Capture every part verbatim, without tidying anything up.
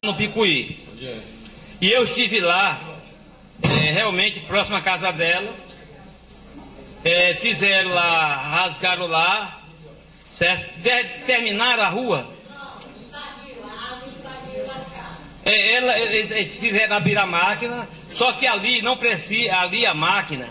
no Picuí. E eu estive lá, é, realmente próximo à casa dela. É, fizeram lá, rasgaram lá, certo? De, terminaram a rua. É, ela, eles, eles fizeram abrir a máquina, só que ali não precisa, ali a máquina,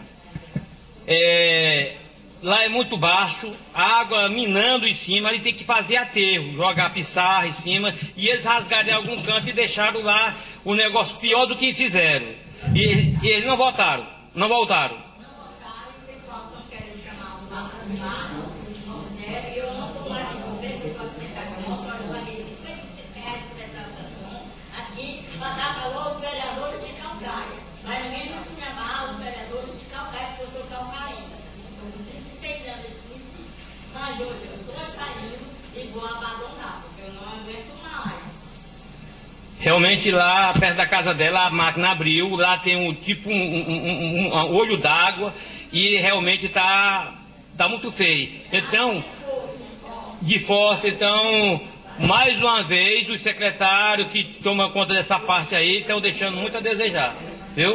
é, lá é muito baixo, água minando em cima, ali tem que fazer aterro, jogar pissarra em cima, e eles rasgaram em algum canto e deixaram lá o negócio pior do que fizeram. E, e eles não voltaram, não voltaram. Não voltaram e o pessoal não querem chamar um barco, e eu não estou lá de governo, eu posso tentar com a motor, eu paguei cinquenta e sete reais por essa atração aqui, para dar valor aos vereadores de Calcaia. Mas ninguém nos chamar os vereadores de Calcaia, porque eu sou calcarense. Estou com trinta e seis anos nesse município. Mas hoje eu estou saindo e vou abandonar, porque eu não aguento mais. Realmente lá perto da casa dela a máquina abriu, lá tem um tipo um, um, um, um olho d'água e realmente está tá muito feio. Então, de força, então, mais uma vez os secretários que tomam conta dessa parte aí estão deixando muito a desejar, viu?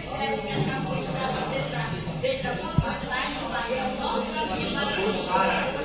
Essa coisa para fazer, para alguma coisa lá e não vai, é o nosso caminho para